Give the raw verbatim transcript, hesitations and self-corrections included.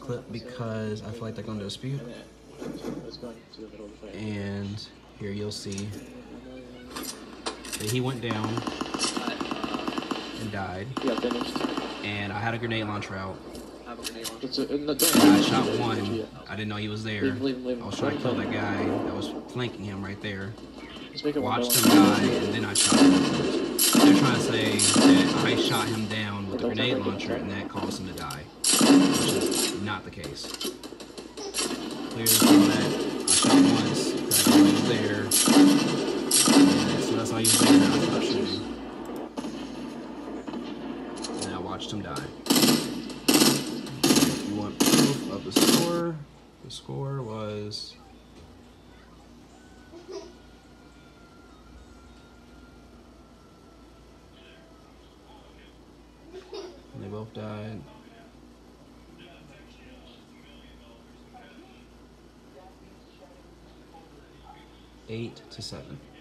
clip because I feel like they're going to dispute. And here you'll see that he went down and died. And I had a grenade launcher out. And I shot one. I didn't know he was there. I was trying to kill that guy that was flanking him right there. Watched him die, and then I shot him. They're trying to say that I shot him down with the grenade launcher and that caused him to die, which is not the case. Clearly saw that I shot once, that guy was there, and so that's why he was there, and I stopped shooting. And I watched him die. If you want proof of the score, the score was... They both died. Eight to seven.